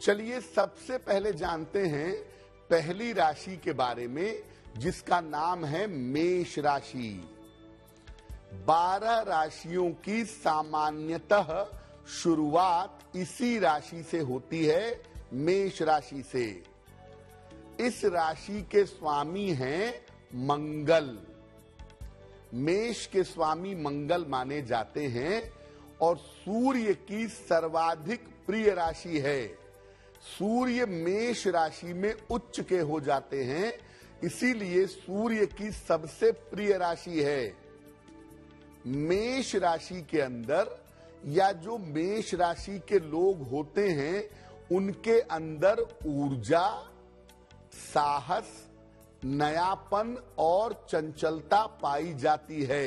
चलिए सबसे पहले जानते हैं पहली राशि के बारे में, जिसका नाम है मेष राशि। 12 राशियों की सामान्यतः शुरुआत इसी राशि से होती है, मेष राशि से। इस राशि के स्वामी हैं मंगल। मेष के स्वामी मंगल माने जाते हैं और सूर्य की सर्वाधिक प्रिय राशि है। सूर्य मेष राशि में उच्च के हो जाते हैं, इसीलिए सूर्य की सबसे प्रिय राशि है। मेष राशि के अंदर या जो मेष राशि के लोग होते हैं, उनके अंदर ऊर्जा, साहस, नयापन और चंचलता पाई जाती है।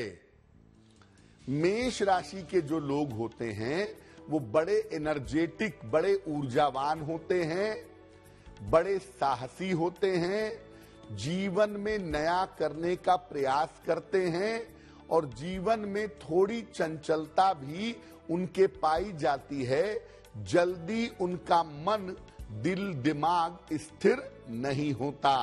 मेष राशि के जो लोग होते हैं वो बड़े एनर्जेटिक, बड़े ऊर्जावान होते हैं, बड़े साहसी होते हैं, जीवन में नया करने का प्रयास करते हैं और जीवन में थोड़ी चंचलता भी उनके पाई जाती है। जल्दी उनका मन, दिल, दिमाग स्थिर नहीं होता।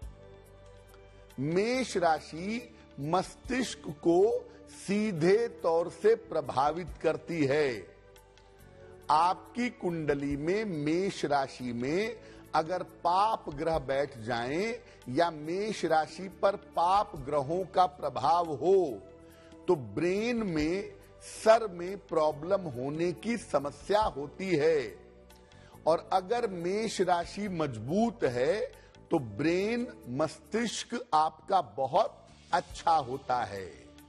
मेष राशि मस्तिष्क को सीधे तौर से प्रभावित करती है। आपकी कुंडली में मेष राशि में अगर पाप ग्रह बैठ जाएं या मेष राशि पर पाप ग्रहों का प्रभाव हो तो ब्रेन में, सर में प्रॉब्लम होने की समस्या होती है। और अगर मेष राशि मजबूत है तो ब्रेन, मस्तिष्क आपका बहुत अच्छा होता है।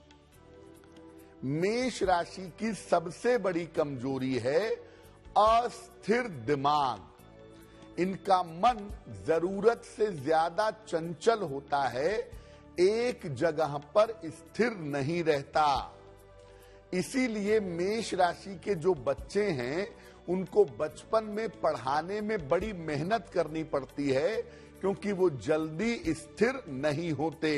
मेष राशि की सबसे बड़ी कमजोरी है अस्थिर दिमाग। इनका मन जरूरत से ज्यादा चंचल होता है, एक जगह पर स्थिर नहीं रहता। इसीलिए मेष राशि के जो बच्चे हैं उनको बचपन में पढ़ाने में बड़ी मेहनत करनी पड़ती है, क्योंकि वो जल्दी स्थिर नहीं होते।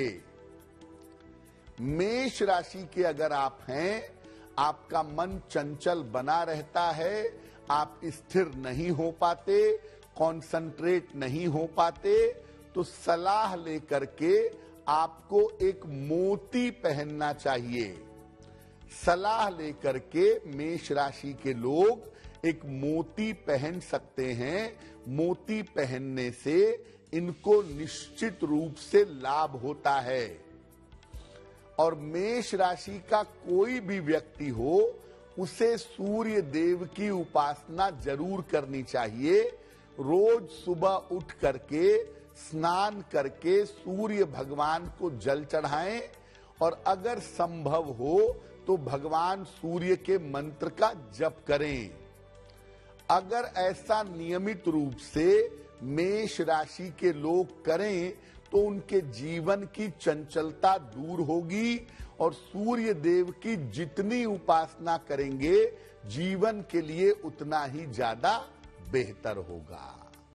मेष राशि के अगर आप हैं, आपका मन चंचल बना रहता है, आप स्थिर नहीं हो पाते, कंसंट्रेट नहीं हो पाते, तो सलाह लेकर के आपको एक मोती पहनना चाहिए। सलाह लेकर के मेष राशि के लोग एक मोती पहन सकते हैं। मोती पहनने से इनको निश्चित रूप से लाभ होता है। और मेष राशि का कोई भी व्यक्ति हो, उसे सूर्य देव की उपासना जरूर करनी चाहिए। रोज सुबह उठ करके स्नान करके सूर्य भगवान को जल चढ़ाएं और अगर संभव हो तो भगवान सूर्य के मंत्र का जप करें। अगर ऐसा नियमित रूप से मेष राशि के लोग करें तो उनके जीवन की चंचलता दूर होगी और सूर्य देव की जितनी उपासना करेंगे, जीवन के लिए उतना ही ज्यादा बेहतर होगा।